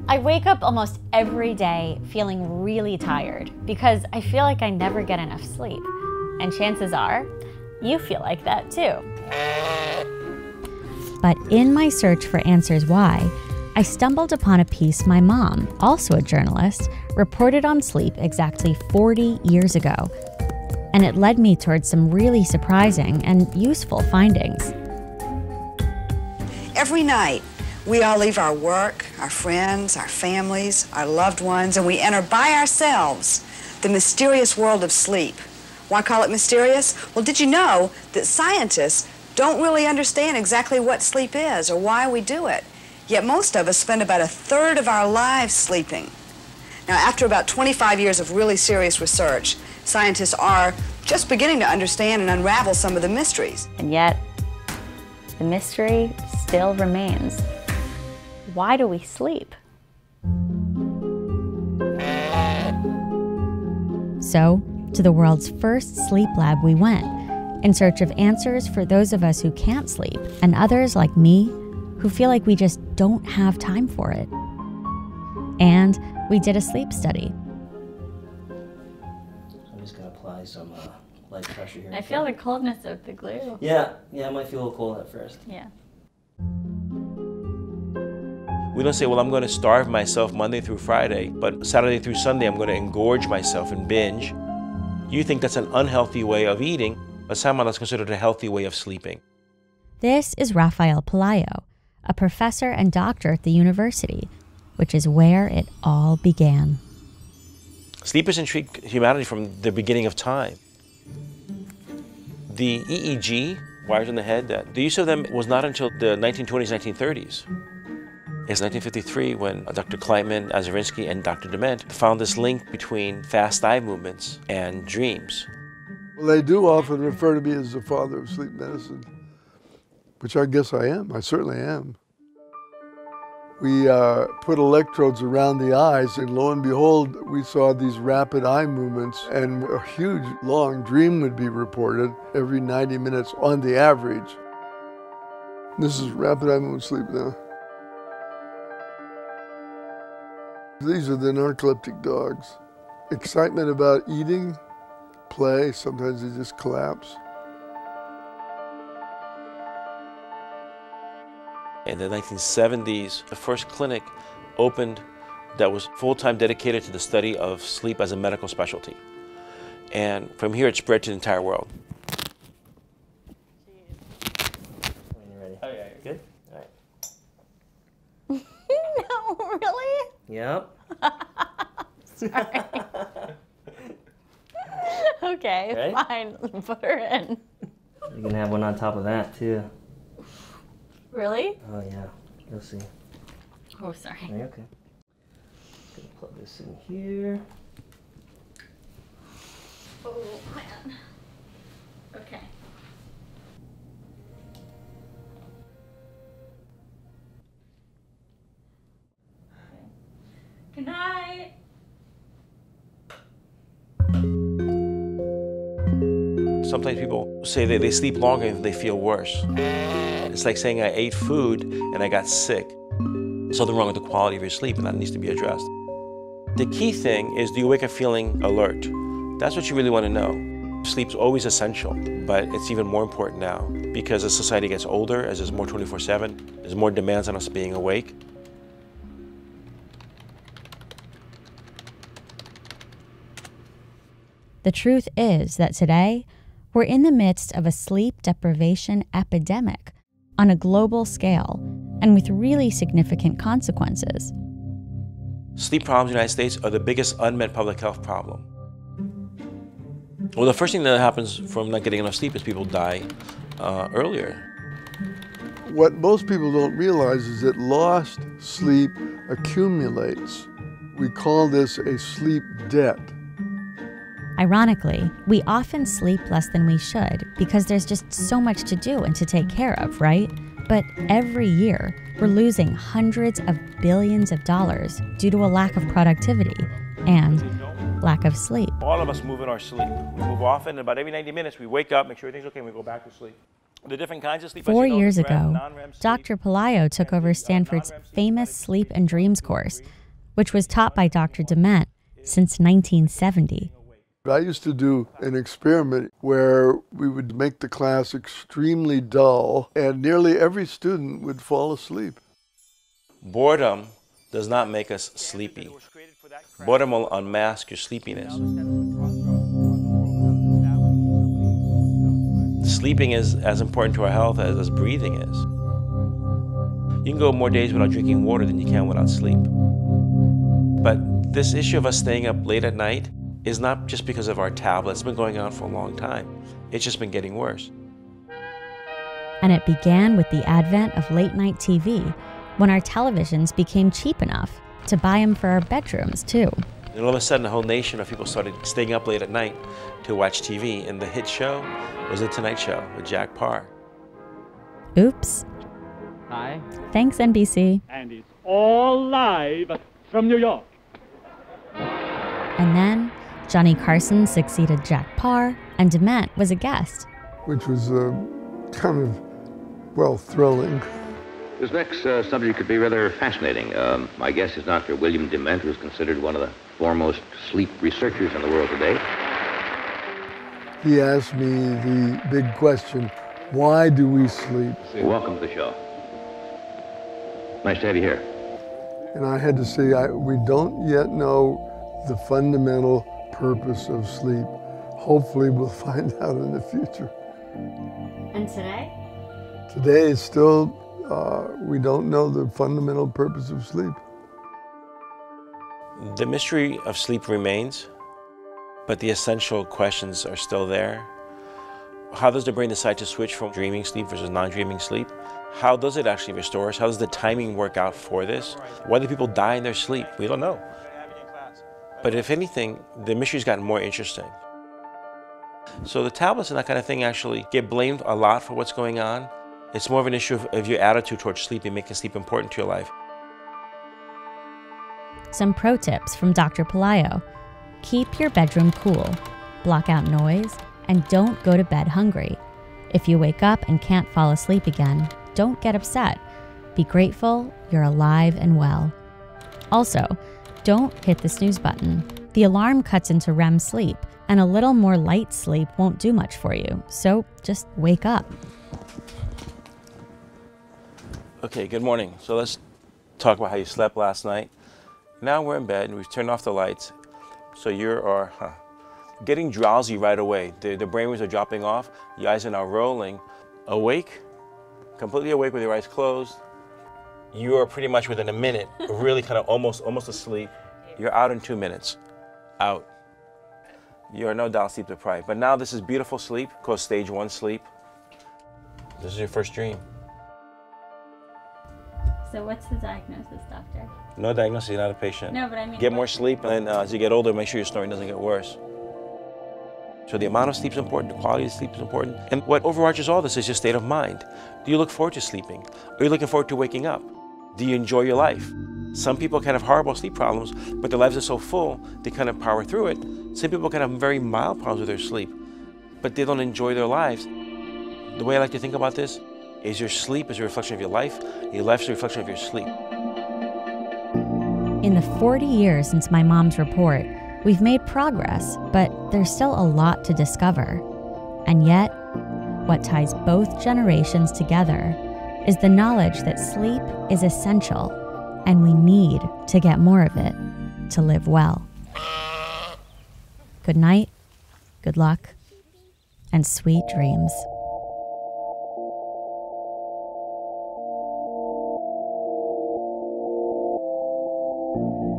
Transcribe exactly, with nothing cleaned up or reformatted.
I wake up almost every day feeling really tired because I feel like I never get enough sleep. And chances are, you feel like that too. But in my search for answers why, I stumbled upon a piece my mom, also a journalist, reported on sleep exactly forty years ago. And it led me towards some really surprising and useful findings. Every night, we all leave our work, our friends, our families, our loved ones, and we enter by ourselves the mysterious world of sleep. Why call it mysterious? Well, did you know that scientists don't really understand exactly what sleep is or why we do it? Yet most of us spend about a third of our lives sleeping. Now, after about twenty-five years of really serious research, scientists are just beginning to understand and unravel some of the mysteries. And yet, the mystery still remains. Why do we sleep? So, to the world's first sleep lab we went, in search of answers for those of us who can't sleep, and others like me, who feel like we just don't have time for it. And we did a sleep study. I'm just gonna apply some uh, light pressure here. I feel the coldness of the glue. Yeah, yeah, I might feel a little cold at first. Yeah. We don't say, well, I'm going to starve myself Monday through Friday, but Saturday through Sunday I'm going to engorge myself and binge. You think that's an unhealthy way of eating, but somehow that's considered a healthy way of sleeping. This is Rafael Pelayo, a professor and doctor at the university, which is where it all began. Sleep has intrigued humanity from the beginning of time. The E E G, wires in the head, that the use of them was not until the nineteen twenties, nineteen thirties. It's nineteen fifty-three when Doctor Kleitman, Azarinsky, and Doctor Dement found this link between fast eye movements and dreams. Well, they do often refer to me as the father of sleep medicine, which I guess I am. I certainly am. We uh, put electrodes around the eyes, and lo and behold, we saw these rapid eye movements, and a huge, long dream would be reported every ninety minutes on the average. This is rapid eye movement sleep now. These are the narcoleptic dogs. Excitement about eating, play, sometimes they just collapse. In the nineteen seventies, the first clinic opened that was full-time dedicated to the study of sleep as a medical specialty. And from here it spread to the entire world. When you're ready. Oh yeah, you're good? All right. No, really? Yep. Sorry. Okay, Ready? fine. Put her in. You can have one on top of that too. Really? Oh yeah, you'll see. Oh, sorry. Are you okay? Gonna plug this in here. Oh, man. Okay. Good night. Sometimes people say that they sleep longer and they feel worse. It's like saying I ate food and I got sick. There's something wrong with the quality of your sleep, and that needs to be addressed. The key thing is, do you wake up feeling alert? That's what you really want to know. Sleep's always essential, but it's even more important now because as society gets older, as there's more twenty-four seven, there's more demands on us being awake. The truth is that today, we're in the midst of a sleep deprivation epidemic on a global scale and with really significant consequences. Sleep problems in the United States are the biggest unmet public health problem. Well, the first thing that happens from not getting enough sleep is people die uh, earlier. What most people don't realize is that lost sleep accumulates. We call this a sleep debt. Ironically, we often sleep less than we should because there's just so much to do and to take care of, right? But every year, we're losing hundreds of billions of dollars due to a lack of productivity and lack of sleep. All of us move in our sleep. We move often, and about every ninety minutes we wake up, make sure everything's okay, and we go back to sleep. The different kinds of sleep. Four you know, years R E M, ago, non-R E M sleep, Doctor Pelayo took over Stanford's famous Sleep and Dreams course which was taught by Doctor Dement since nineteen seventy. I used to do an experiment where we would make the class extremely dull, and nearly every student would fall asleep. Boredom does not make us sleepy. Boredom will unmask your sleepiness. Sleeping is as important to our health as, as breathing is. You can go more days without drinking water than you can without sleep. But this issue of us staying up late at night is not just because of our tablets. It's been going on for a long time. It's just been getting worse. And it began with the advent of late-night T V, when our televisions became cheap enough to buy them for our bedrooms, too. And all of a sudden, a whole nation of people started staying up late at night to watch T V, and the hit show was The Tonight Show with Jack Parr. Oops. Hi. Thanks, N B C. And it's all live from New York. And then Johnny Carson succeeded Jack Parr, and Dement was a guest. Which was uh, kind of, well, thrilling. This next uh, subject could be rather fascinating. Um, my guess is Doctor William Dement, who is considered one of the foremost sleep researchers in the world today. He asked me the big question, why do we sleep? Welcome to the show. Nice to have you here. And I had to say, I, we don't yet know the fundamental purpose of sleep. Hopefully we'll find out in the future. And today? Today is still, uh, we don't know the fundamental purpose of sleep. The mystery of sleep remains, but the essential questions are still there. How does the brain decide to switch from dreaming sleep versus non-dreaming sleep? How does it actually restore us? How does the timing work out for this? Why do people die in their sleep? We don't know. But if anything, the mystery's gotten more interesting. So the tablets and that kind of thing actually get blamed a lot for what's going on. It's more of an issue of, of your attitude towards sleep and making sleep important to your life. Some pro tips from Doctor Pelayo. Keep your bedroom cool, block out noise, and don't go to bed hungry. If you wake up and can't fall asleep again, don't get upset. Be grateful you're alive and well. Also, don't hit the snooze button. The alarm cuts into R E M sleep, and a little more light sleep won't do much for you, so just wake up. Okay, good morning. So let's talk about how you slept last night. Now we're in bed and we've turned off the lights. So you are huh, getting drowsy right away. The, the brainwaves are dropping off. The eyes are now rolling. Awake, completely awake with your eyes closed. You are pretty much within a minute, really kind of almost, almost asleep. You're out in two minutes. Out. You are no doubt sleep deprived. But now this is beautiful sleep, called stage one sleep. This is your first dream. So what's the diagnosis, doctor? No diagnosis, you're not a patient. No, but I mean... Get more sleep, and uh, as you get older, make sure your snoring doesn't get worse. So the amount of sleep is important, the quality of sleep is important. And what overarches all this is your state of mind. Do you look forward to sleeping? Are you looking forward to waking up? Do you enjoy your life? Some people can have horrible sleep problems, but their lives are so full, they kind of power through it. Some people can have very mild problems with their sleep, but they don't enjoy their lives. The way I like to think about this is your sleep is a reflection of your life, your life is a reflection of your sleep. In the forty years since my mom's report, we've made progress, but there's still a lot to discover. And yet, what ties both generations together is the knowledge that sleep is essential, and we need to get more of it to live well. Good night, good luck, and sweet dreams. Thank you.